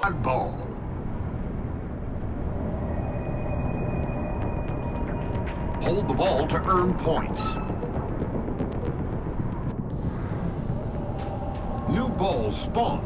Oddball. Hold the ball to earn points. New balls spawned.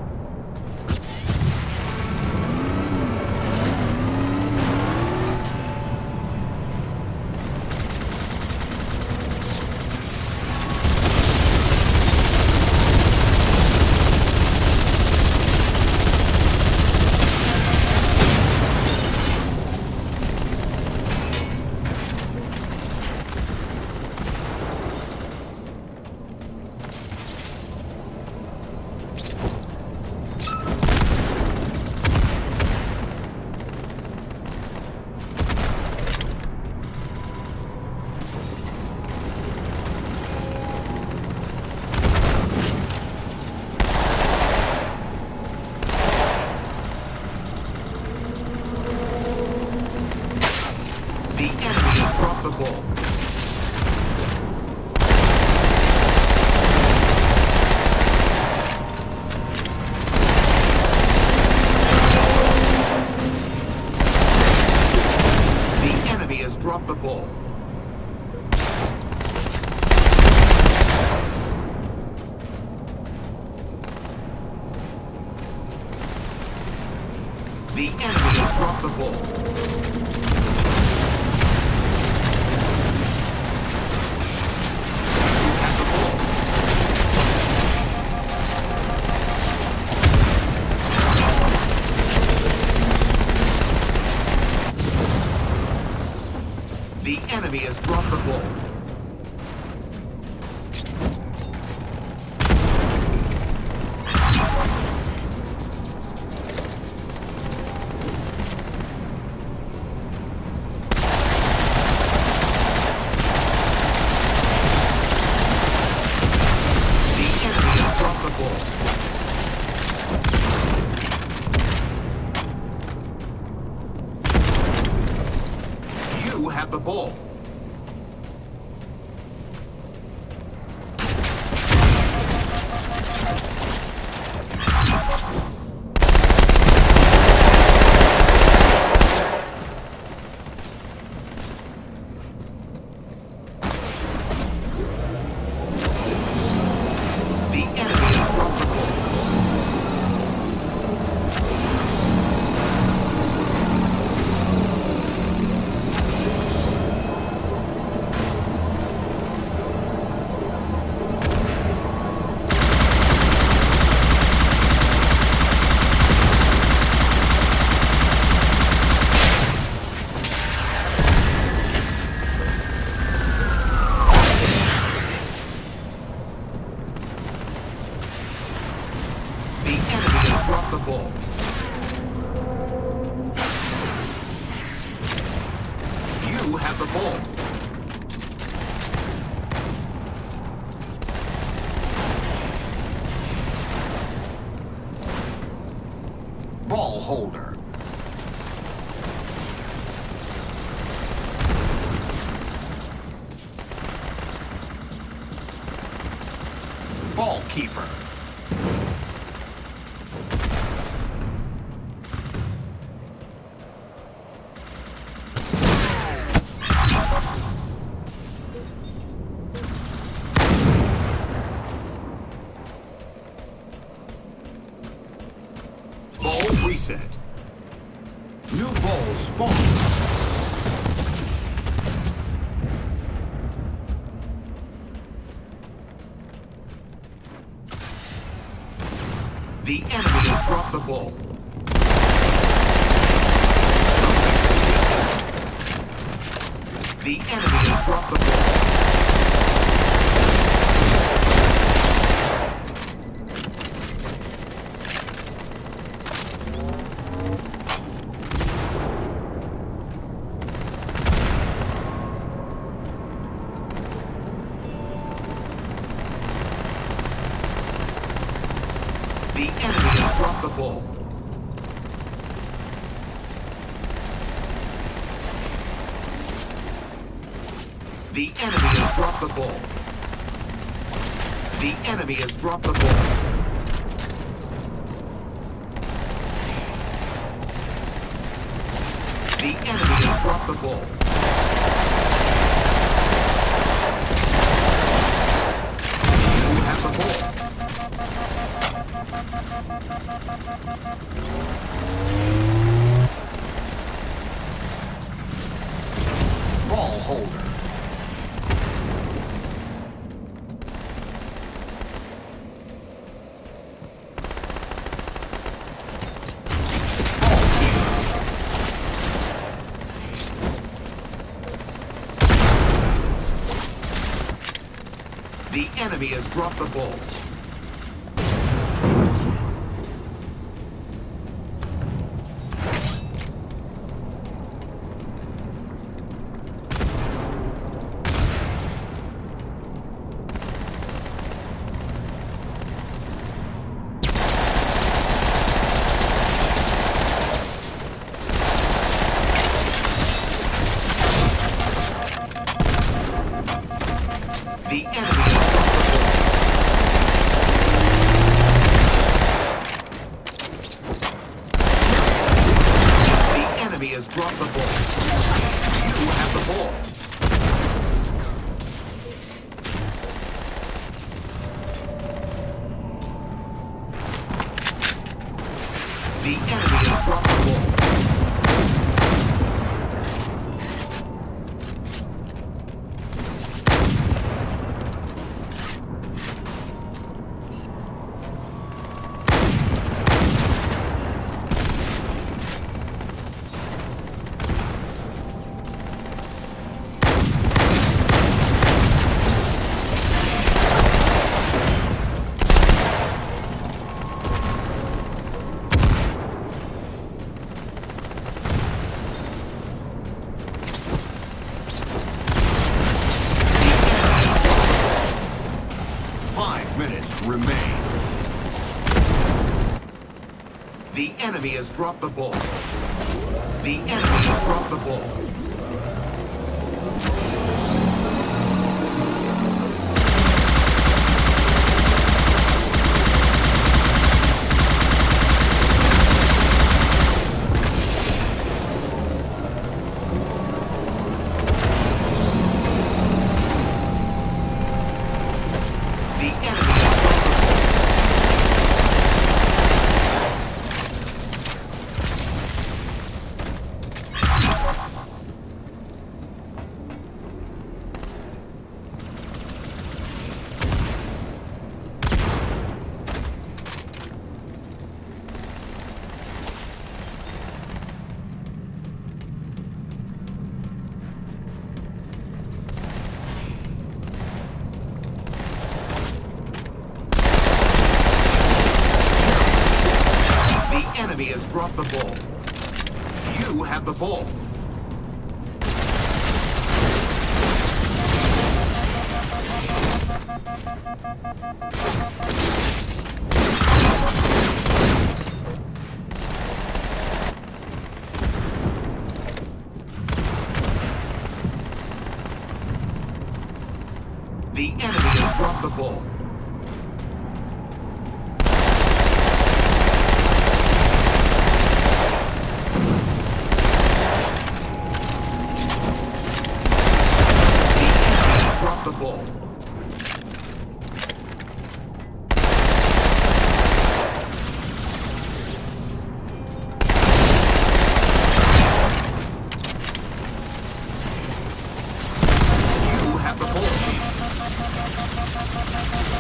Drop the ball. The enemy has dropped the ball. You have the ball. The enemy has dropped the ball. You have the ball. The enemy has dropped the ball. Drop the ball. You have the ball. Ball holder. Ball keeper. Ball reset. New ball spawned. The enemy has dropped the ball. The enemy has dropped the ball. The enemy has dropped the ball. The enemy has dropped the ball. The enemy has dropped the ball. The enemy has dropped the ball. You have the ball. Ball holder. The enemy has dropped the ball. The enemy has dropped the ball. You have the ball. The enemy has dropped the ball. Remain. The enemy has dropped the ball. The enemy has dropped the ball. Enemy has dropped the ball. You have the ball. The enemy has dropped the ball. The ball. You have the ball.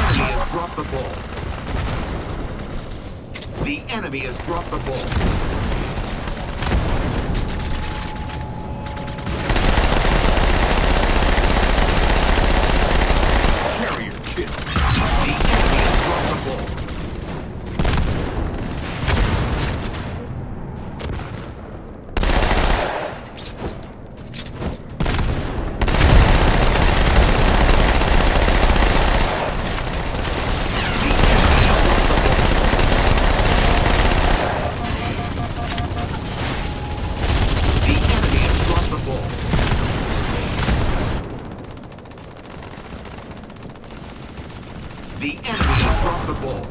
enemy has dropped the ball. The enemy has dropped the ball. Carrier kill. The enemy has dropped the ball. The enemy has dropped the ball.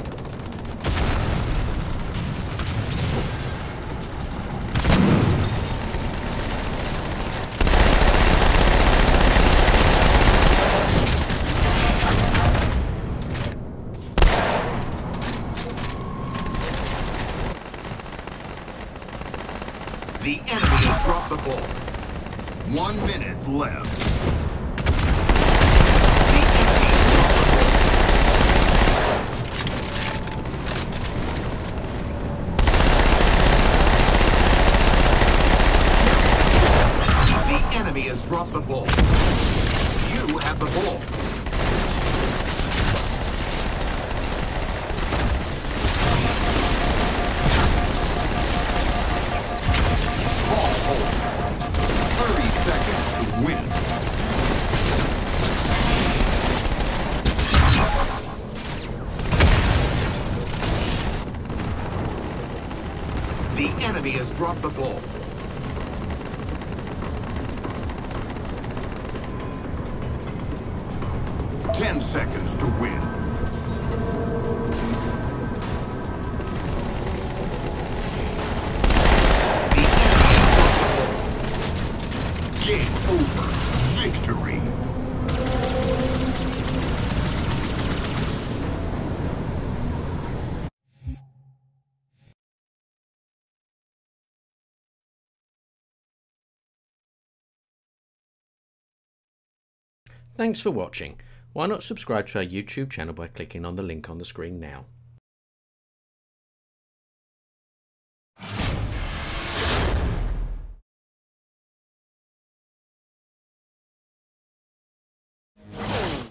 The enemy has dropped the ball. 1 minute left. The enemy has dropped the ball. You have the ball. Ball hold. 30 seconds to win. The enemy has dropped the ball. Ten seconds to win. The enemy has dropped the ball. Game over. Victory. Thanks for watching. Why not subscribe to our YouTube channel by clicking on the link on the screen now.